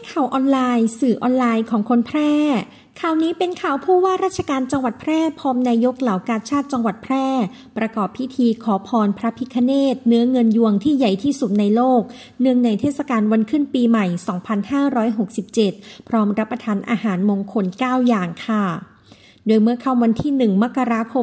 ข่าวออนไลน์สื่อออนไลน์ของคนแพร่ข่าวนี้เป็นข่าวผู้ว่าราชการจังหวัดแพร่พร้อมนายกเหล่ากาชาดจังหวัดแพร่ประกอบพิธีขอพรพระพิฆเนศเนื้อเงินยวงที่ใหญ่ที่สุดในโลกเนื่องในเทศกาลวันขึ้นปีใหม่ 2567 พร้อมรับประทานอาหารมงคล 9 อย่างค่ะโดยเมื่อเข้าวันที่ 1 มกราคม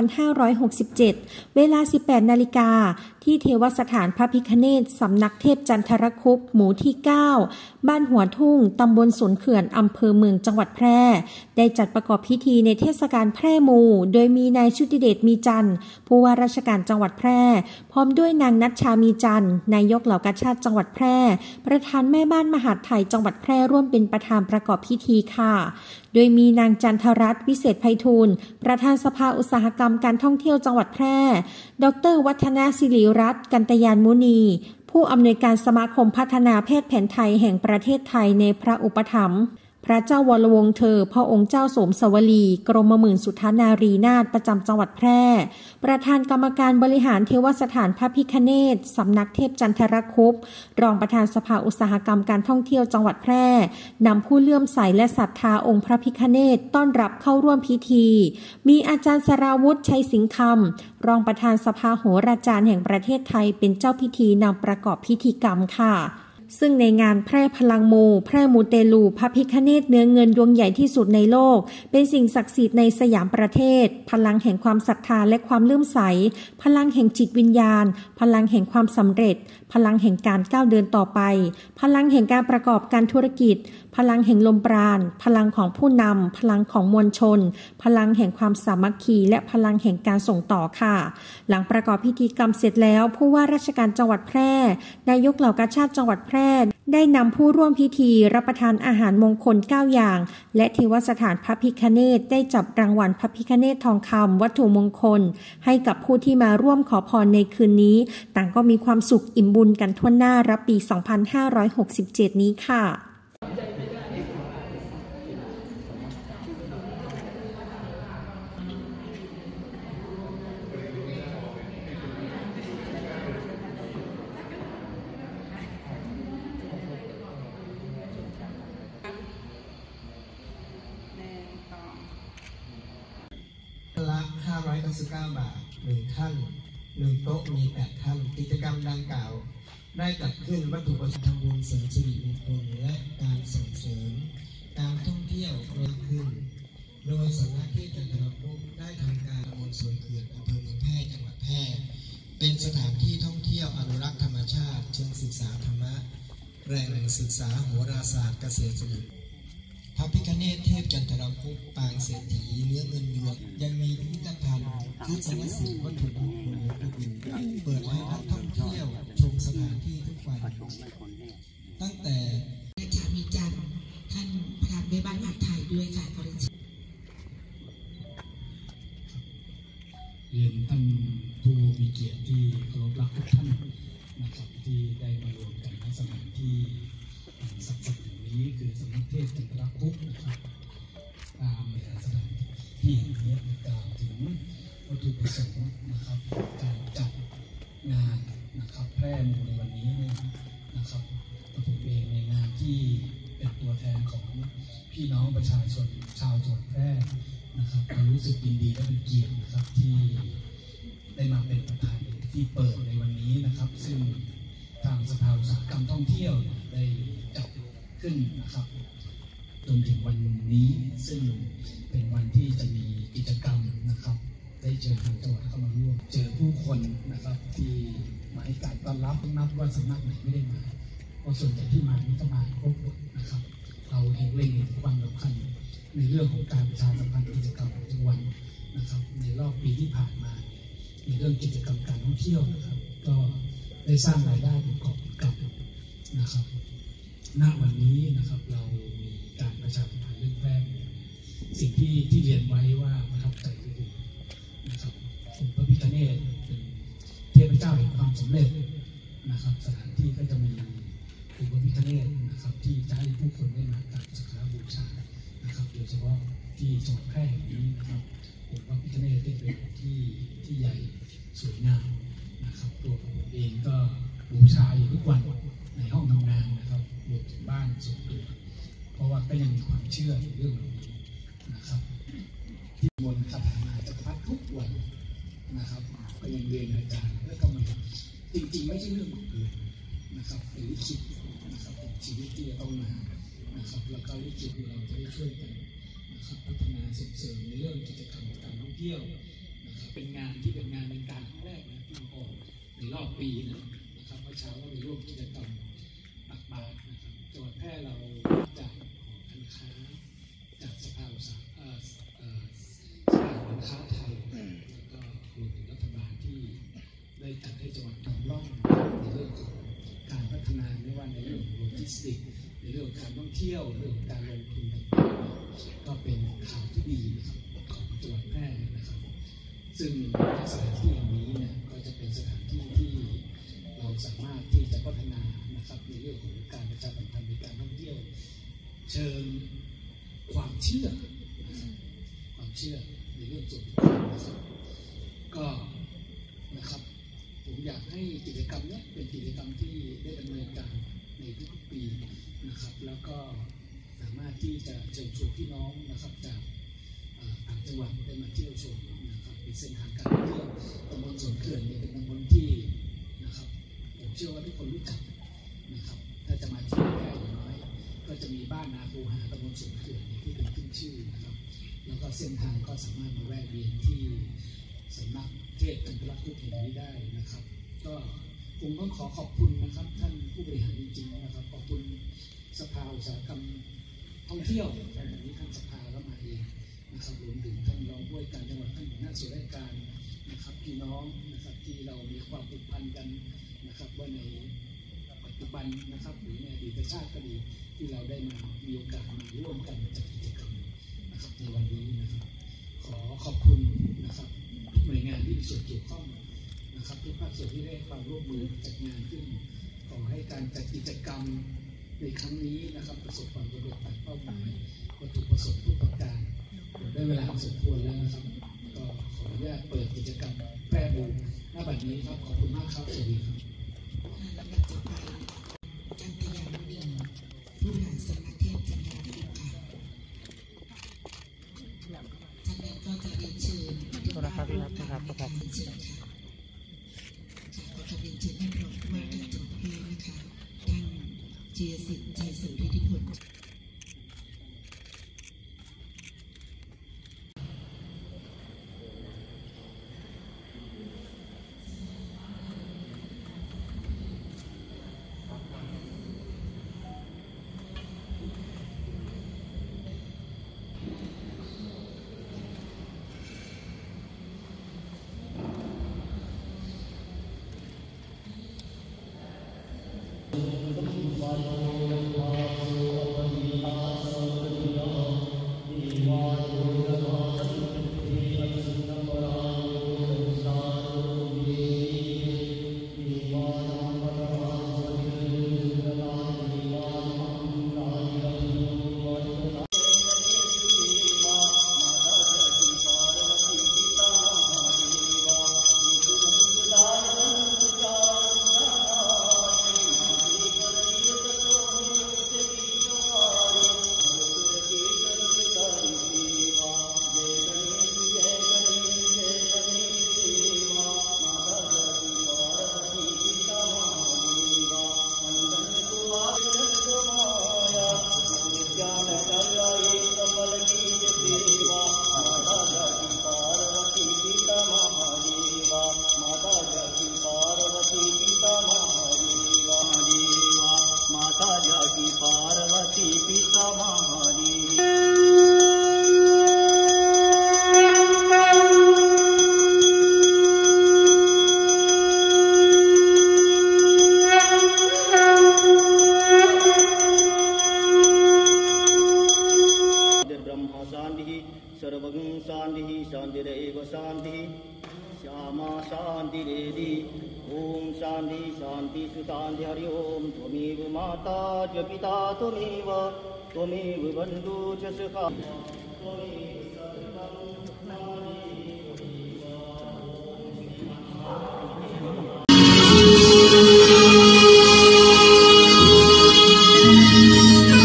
2567 เวลา 18 นาฬิกาที่เทวสถานพระพิฆเนศสำนักเทพจันทรคุปต์หมู่ที่ 9 บ้านหัวทุ่ง ตำบลสวนเขื่อน อำเภอเมืองจังหวัดแพร่ได้จัดประกอบพิธีในเทศกาลแพร่มูโดยมีนายชุติเดชมีจันทร์ผู้ว่าราชการจังหวัดแพร่พร้อมด้วยนางณัชชามีจันทร์นายกเหล่ากาชาดจังหวัดแพร่ประธานแม่บ้านมหาดไทยจังหวัดแพร่ร่วมเป็นประธานประกอบพิธีค่ะโดยมีนางจันทรัตน์วิเศษไพฑูรย์ประธานสภาอุตสาหกรรมการท่องเที่ยวจังหวัดแพร่ดร.วัฒนาศิริรัตน์กันตยานมุนีผู้อำนวยการสมาคมพัฒนาแพทย์แผนไทยแห่งประเทศไทยในพระอุปถัมภ์พระเจ้าวรวงศ์เธอพระองค์เจ้าโสมสวลีกรมหมื่นสุทธานารีนาถประจำจังหวัดแพร่ประธานกรรมการบริหารเทวสถานพระพิฆเนศสำนักเทพจันทรคุปต์รองประธานสภาอุตสาหกรรมการท่องเที่ยวจังหวัดแพร่นำผู้เลื่อมใสและศรัทธาองค์พระพิฆเนศต้อนรับเข้าร่วมพิธีมีอาจารย์สราวุฒิชัยสิงห์คำรองประธานสภาโหราจารย์แห่งประเทศไทยเป็นเจ้าพิธีนำประกอบพิธีกรรมค่ะซึ่งในงานแพร่พลังมูแพร่มูเตลูพระพิฆเนศเนื้อเงินดวงใหญ่ที่สุดในโลกเป็นสิ่งศักดิ์สิทธิ์ในสยามประเทศพลังแห่งความศรัทธาและความเลื่อมใสพลังแห่งจิตวิญญาณพลังแห่งความสำเร็จพลังแห่งการก้าวเดินต่อไปพลังแห่งการประกอบการธุรกิจพลังแห่งลมปราณพลังของผู้นำพลังของมวลชนพลังแห่งความสามัคคีและพลังแห่งการส่งต่อค่ะหลังประกอบพิธีกรรมเสร็จแล้วผู้ว่าราชการจังหวัดแพร่นายกเหล่ากาชาดจังหวัดแพร่ได้นำผู้ร่วมพิธีรับประทานอาหารมงคล 9 อย่างและเทวสถานพระพิฆเนศได้จับรางวัลพระพิฆเนศทองคำวัตถุมงคลให้กับผู้ที่มาร่วมขอพรในคืนนี้ต่างก็มีความสุขอิ่มบุญกันทั่วหน้ารับปี 2567 นี้ค่ะละ599 บาท1ท่าน1โต๊ะมี8ท่านกิจกรรมดังกล่าวได้จัดขึ้นวัตถุประสงค์ทำบุญเสริมสิริมงคลและการส่งเสริมการท่องเที่ยวเพิ่มขึ้นโดยสำนักเทพจันทรคุปต์ได้ทำการตำบลสวนเขื่อนอำเภอเมืองแพร่จังหวัดแพร่เป็นสถานที่ท่องเที่ยวอนุรักษ์ธรรมชาติเชิงศึกษาธรรมะแหล่งศึกษาโหราศาสตร์เกษตรศิลป์พระพิฆเนศเทพจันทรคุปต์ปางเศรษฐีเนื้อเงินยวงยังมีพิพิธภัณฑ์ทัศนศิลป์วัตถุมงคลอื่นเปิดให้นักท่องเที่ยวชมสถานที่ทุกวันตั้งแต่อาจารย์มีจันทร์ท่านประธานแม่บ้านมหาดไทยด้วยค่ะขอเรียนท่านผู้มีเกียรติที่เคารพรักทุกท่านนะครับที่ได้มารวมกันณสถานที่ศักดิ์สิทธิ์นี้คือสำนักเทพจันทรคุปต์นะครับตามสถานที่แห่งนี้กล่าวถึงวัตถุประสงค์นะครับการจัดงานนะครับแพร่มูในวันนี้นะครับผมเองในงานที่เป็นตัวแทนของพี่น้องประชาชนชาวจังหวัดแพร่นะครับรู้สึกยินดีและเป็นเกียรตินะครับที่ได้มาเป็นประธานที่เปิดในวันนี้นะครับซึ่งทางสภาอุตสาหกรรมท่องเที่ยวได้จัดขึ้นนะครับจนถึงวันนี้ซึ่งเป็นวันที่จะมีกิจกรรมนะครับได้เจอทางจังหวัดเข้ามาร่วมเจอผู้คนนะครับที่มาให้การต้อนรับนับว่าสำนักไหนไม่ได้มาเพราะส่วนใหญ่ที่มานี่ก็มาครบหมดนะครับเราเห็นเล็งเห็นความสำคัญในเรื่องของการประชาสัมพันธ์กิจกรรมทุกวันนะครับในรอบปีที่ผ่านมาในเรื่องกิจกรรมการท่องเที่ยวนะครับก็ได้สร้างรายได้ประกอบกับนะครับณวันนี้นะครับเรามีการประชาสัมพันธ์เรื่องแพร่สิ่งที่เรียนไว้ว่าประทับใจก็คือนะครับองค์พระพิฆเนศเป็นเทพเจ้าแห่งความสำเร็จนะครับสถานที่ก็จะมีองค์พระพิฆเนศนะครับที่จะให้ผู้คนได้มากราบสักการะบูชานะครับโดยเฉพาะที่จังหวัดแพร่แห่งนี้นะครับองค์พระพิฆเนศได้เป็นที่ใหญ่สวยงามนะครับตัวผมเองก็บูชาอยู่ทุกวันในห้องทำงานนะครับรวมถึงบ้านส่วนตัวเพราะว่าก็ยังมีความเชื่อในเรื่องนี้นะครับที่บนคาถาจักรพรรดิทุกวันนะครับก็ยังเรียนอาจารย์แล้วก็มาจริงๆไม่ใช่เรื่องบังเอิญนะครับเป็นลิขิตนะครับเป็นชีวิตที่จะต้องมานะครับแล้วก็ลิขิตเราจะได้ช่วยกันนะครับพัฒนาส่งเสริมในเรื่องกิจกรรมการท่องเที่ยวนะครับเป็นงานที่เป็นงานเป็นการครั้งแรกนะที่ออกในรอบปีนะครับเมื่อเช้าก็ไปร่วมกิจกรรมตักบาตรนะครับจังหวัดแพร่เราจากหอการค้าจากสภาอุตสาหกรรมสภาการค้าไทยแล้วก็รวมถึงรัฐบาลที่ได้จัดให้จังหวัดทำร่องในเรื่องของการพัฒนาไม่ว่าในเรื่องโลจิสติกส์ในเรื่องการท่องเที่ยวเรื่องการลงทุนต่างๆก็เป็นข่าวที่ดีนะครับของจังหวัดแพร่นะครับซึ่งสถานที่แห่งนี้เนี่ยก็จะเป็นสถานที่ที่เราสามารถที่จะพัฒนานะครับในเรื่องของการประชาสัมพันธ์ในการท่องเที่ยวเชิงความเชื่อในเรื่องส่วนบุคคลนะครับก็นะครับผมอยากให้กิจกรรมนี้เป็นกิจกรรมที่ได้ดำเนินการในทุกๆปีนะครับแล้วก็สามารถที่จะเชิญชวนพี่น้องนะครับจากต่างจังหวัดได้มาเที่ยวชมนะครับเป็นเส้นทางการท่องเที่ยวตำบลสวนเขื่อนเนี่ยเป็นตำบลที่นะครับผมเชื่อว่าทุกคนรู้จักนะครับถ้าจะมาเที่ยวแค่อย่างน้อยก็จะมีบ้านนาคูหาตำบลสวนเขื่อนที่เป็นขึ้นชื่อนะครับแล้วก็เส้นทางก็สามารถมาแวะเวียนที่สำนักเทศจันทรคุปต์แห่งนี้ได้นะครับก็ผมต้องขอขอบคุณนะครับท่านผู้บริหารจริงๆนะครับขอบคุณสภาอุตสาหกรรมท่องเที่ยวแต่วันนี้ท่านสภาก็มาเองนะครับรวมถึงท่านรองผู้ว่าการจังหวัดท่านหัวหน้าส่วนราชการนะครับพี่น้องนะครับที่เรามีความผูกพันกันนะครับว่าในปัจจุบันนะครับหรือในอดีตชาติก็ดีที่เราได้มามีโอกาสมาร่วมกันจัดกิจกรรมนะครับในวันนี้นะครับขอขอบคุณนะครับหน่วยงานที่มีส่วนเกี่ยวข้องนะครับทุกภาคส่วนที่ได้ความร่วมมือจัดงานขึ้นขอให้การจัดกิจกรรมในครั้งนี้นะครับประสบความสำเร็จตามเป้าหมายวัตถุประสงค์ทุกประการได้เวลาสมควรแล้วนะครับก็ขออนุญาตเปิดกิจกรรมแพร่บูหน้าบัดนี้ครับขอบคุณมากครับสวัสดีครับลำดับต่อไปจันทยามณีผู้บริหารสำนักเทศจันทรคุปต์ค่ะท่านนั้นก็จะเรียนเชิญเชิญค่ะขอเรียนเชิญท่านรองผู้ว่าราชการจังหวัดแพร่นะคะท่านเจียสิทธิ์ชัยสุริธิพล शांतिरेव शांति श्यामा शांतिरेधि ओम शांति शांति सुशांति हरि ओम त्वमेव माता च पिता त्वमेव बंधु च सखा त्वमेव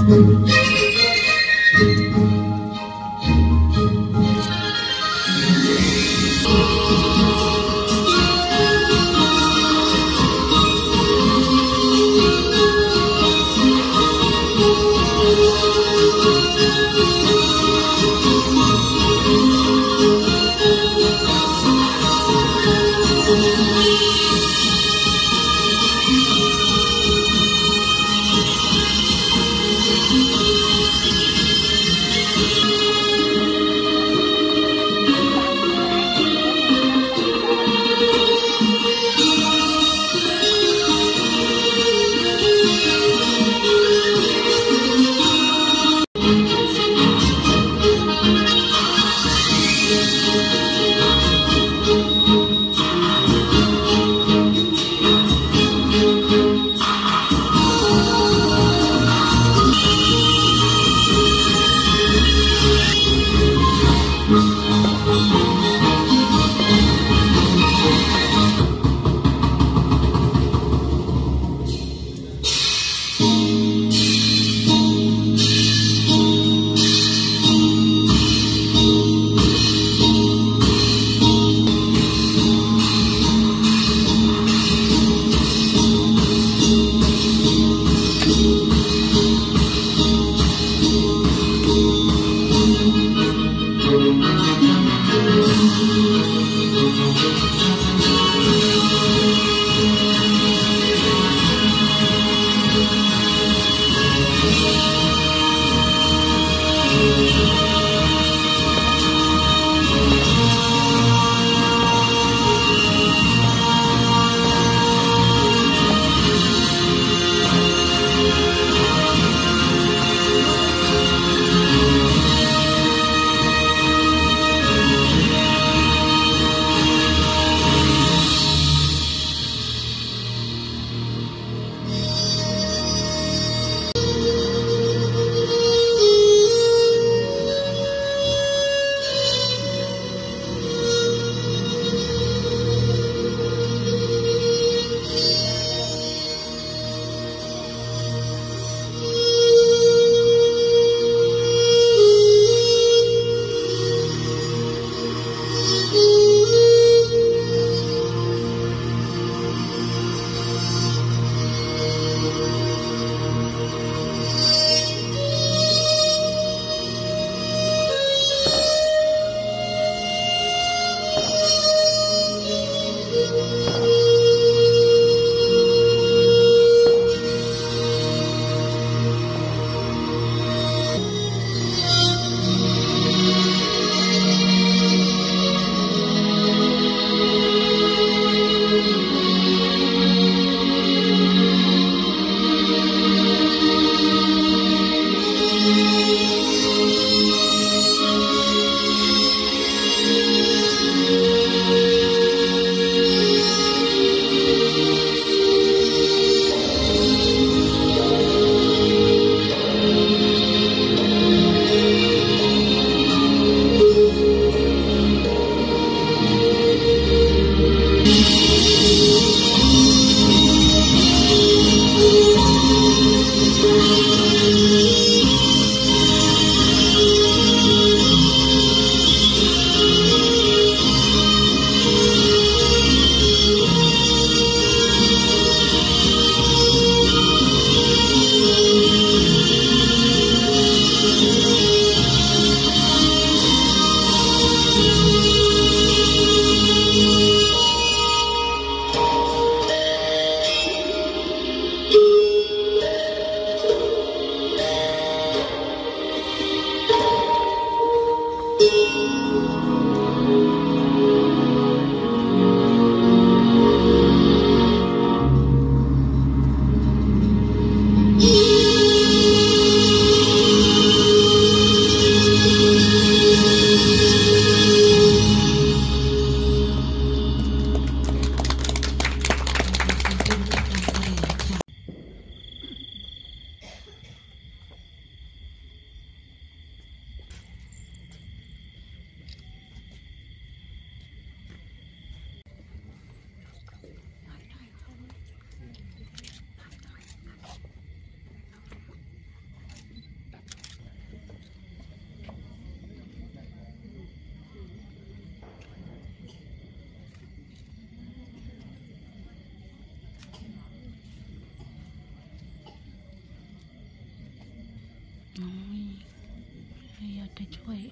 Thank you. อยากจะช่วย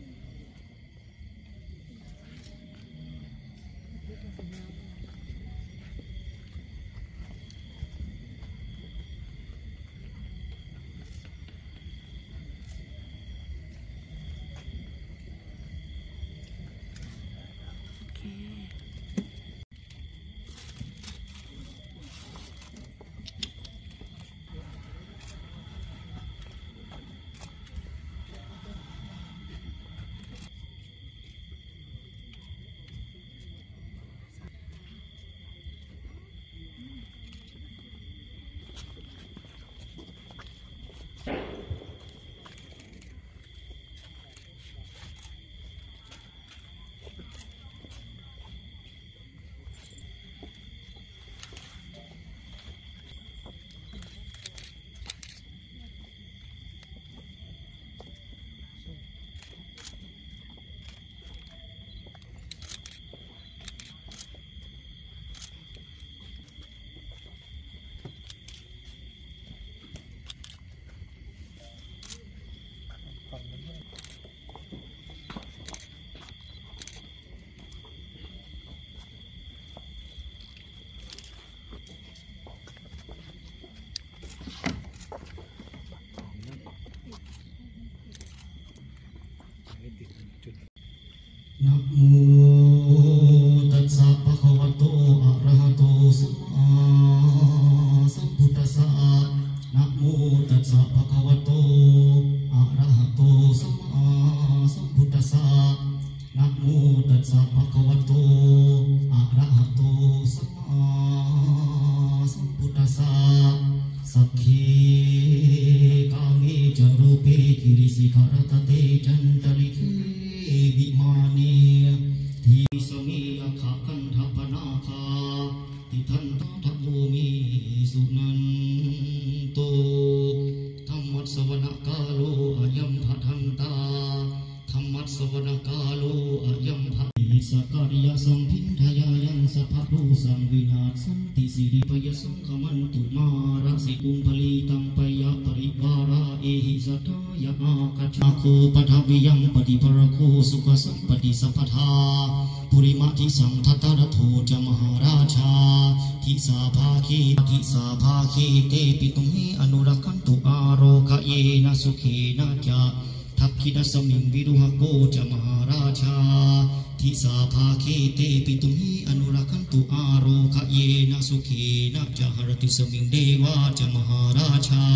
นะโมตัสสะภะคะวะโตอะระหะโตสัมมาสัมพุทธัสสะนะโมตัสสะภะคะวะโตอะระหะโตสัมมาสัมพุทธัสสะนะโมตัสสะภะคะวะโตอะระหะโตสัมมาสัมพุทธัสสะสัพพิกามิจารุเปกิริสิขารตเตจันตริเควิมานีทิสมียขะคันทัพนาคาทิทันตทัพโมมีสุนันโตธรรมัสสวนาคาโลอายัมภทันตาธรรมัสสวนาคาโลอายัมภหิสการยสัมพินทยายังสัพพะโลสังวินาศสันติสิริปยสังขมันตุมาราสิกุมภลีตังปยปริวาราเอหิสัทธายาคัจฉาโคปทวิยังปฏิภรโคสุขสัมปติสัพพทาปุริมาทิสังทัตตระโทจมหาราชาทิสาภาคีเตปิตุหิอนุรักขันตุอาโรคะเยนะสุเขนะจะทักขิณสมิงวิรุหโกจมหาราชาทิสาภาคีเตปิตุหิอนุรักขันตุอาโรคะเยนะสุเขนะจะหรติสมิงเดวะจมหาราชา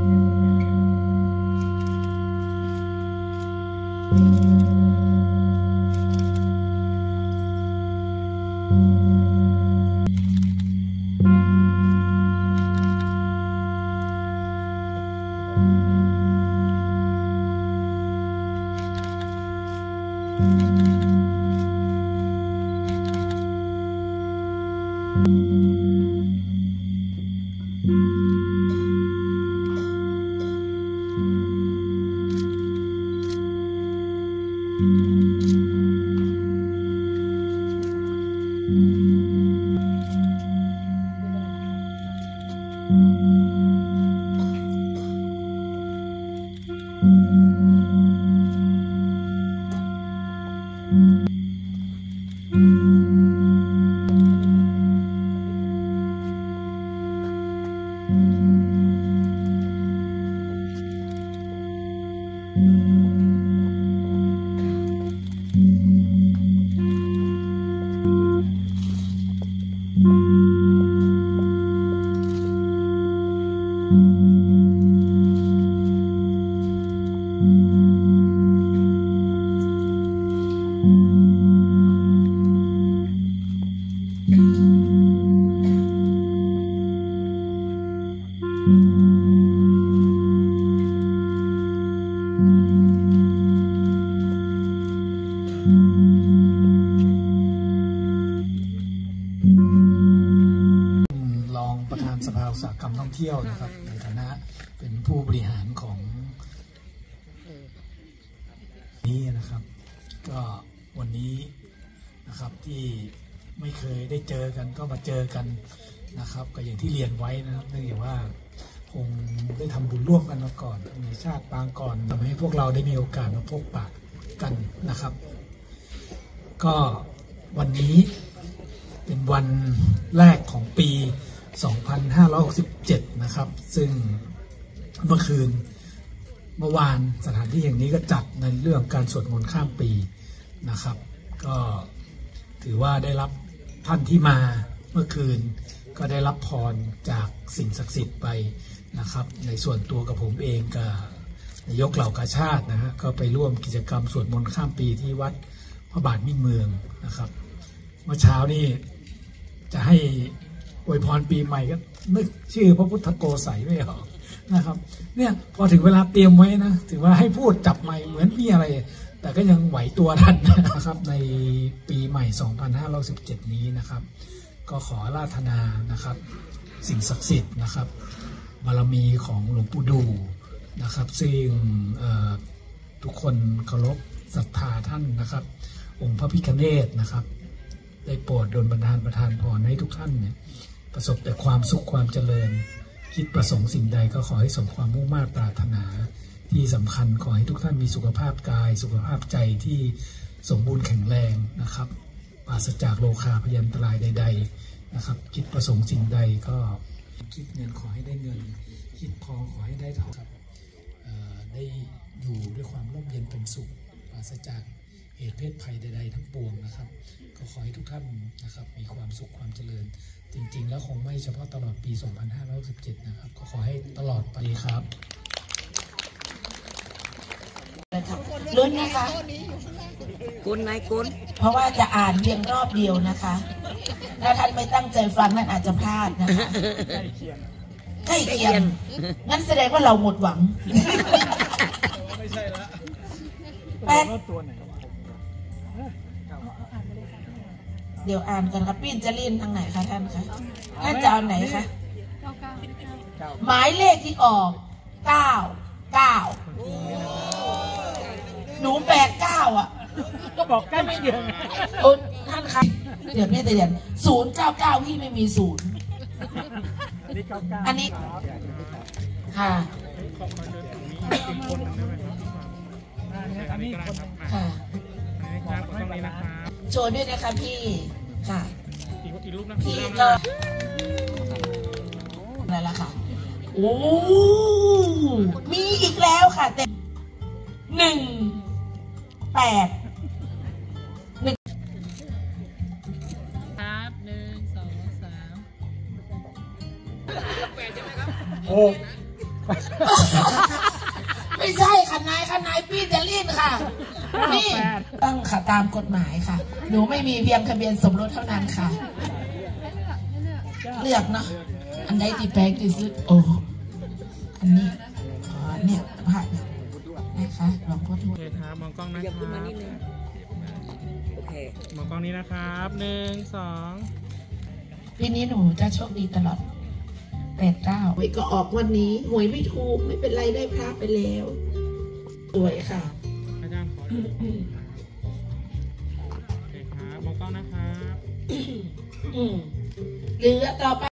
สภาอุตสาหกรรมท่องเที่ยวนะครับในฐานะเป็นผู้บริหารของนี้นะครับก็วันนี้นะครับที่ไม่เคยได้เจอกันก็มาเจอกันนะครับก็อย่างที่เรียนไว้นะครับเนื่องจากว่าคงได้ทำบุญร่วมกันมาก่อนในชาติปางก่อนทำให้พวกเราได้มีโอกาสมาพบปะกันนะครับก็วันนี้เป็นวันแรกของปี 2567 นะครับซึ่งเมื่อวานสถานที่แห่งนี้ก็จัดในเรื่องการสวดมนต์ข้ามปีนะครับก็ถือว่าได้รับท่านที่มาเมื่อคืนก็ได้รับพรจากสิ่งศักดิ์สิทธิ์ไปนะครับในส่วนตัวกับผมเองกับนายกเหล่ากาชาตินะฮะก็ไปร่วมกิจกรรมสวดมนต์ข้ามปีที่วัดพระบาทมิ่งเมืองนะครับเมื่อเช้านี่จะให้อวยพรปีใหม่ก็นึกชื่อพระพุทธโกสัยไม่ออกนะครับเนี่ยพอถึงเวลาเตรียมไว้นะถือว่าให้พูดจับไมค์เหมือนมีอะไรแต่ก็ยังไหวตัวทันนะครับในปีใหม่ 2517 นี้นะครับก็ขออาราธนานะครับสิ่งศักดิ์สิทธิ์นะครับบารมีของหลวงปู่ดูนะครับซึ่งทุกคนเคารพศรัทธาท่านนะครับองค์พระพิฆเนศนะครับได้โปรดดลบันดาลประทานพรให้ทุกท่านเนี่ยประสบแต่ความสุขความเจริญคิดประสงค์สิ่งใดก็ขอให้สมความมุ่งมั่นปรารถนาที่สำคัญขอให้ทุกท่านมีสุขภาพกายสุขภาพใจที่สมบูรณ์แข็งแรงนะครับปราศจากโรคาพยันตรายใดๆนะครับคิดประสงค์สิ่งใดก็คิดเงินขอให้ได้เงินคิดทองขอให้ได้ทองครับได้อยู่ด้วยความร่มเย็นเป็นสุขปราศจากเหตุเพศภัยใดๆทั้งปวงนะครับก็ขอให้ทุกท่านนะครับมีความสุขความเจริญจริงๆแล้วคงไม่เฉพาะตลอดปี 2517 นะครับก็ขอให้ตลอดไปครับลุ้นนะคะกุนไงกุนเพราะว่าจะอ่านเพียงรอบเดียวนะคะถ้าท่านไม่ตั้งใจฟังนั่นอาจจะพลาดนะคะใกล้เคียงงั้นแสดงว่าเราหมดหวังไม่ใช่ละแป๊ดเดี๋ยวอ่านกันครับปิ้นจะเล่นทางไหนคะท่านคะท่านจะเอาไหนคะหมายเลขที่ออก99หนู89อ่ะก็บอกใกล้ไม่เดียวไงท่านคะเดี๋ยวไม่แต่เดี๋ยว099พี่ไม่มี0อันนี้ค่ะค่ะโชว์ด้วยนะคะพี่ค่ะพี่ก็อะไรล่ะค่ะโอ้มีอีกแล้วค่ะแต่18 ครับ1 2 3 โอ้ไม่ใช่ค่ะนายพี่จะรีดค่ะนี่ตั้งค่ะตามกฎหมายค่ะหนูไม่มีเพียงทะเบียนสมรสเท่านั้นค่ะเลือกเนาะอันใดที่แพงที่สุดโอ้อันนี้เนี่ยผ่านนะคะลองพูดดูโอเคครับมองกล้องนะครับโอเคมองกล้องนี้นะครับ1 2 ปีนี้หนูจะโชคดีตลอด89หวยก็ออกวันนี้หวยไม่ถูกไม่เป็นไรได้พระไปแล้วสวยค่ะอาจารย์ขอโอเคครับมองกล้องนะครับเหลือต่อไป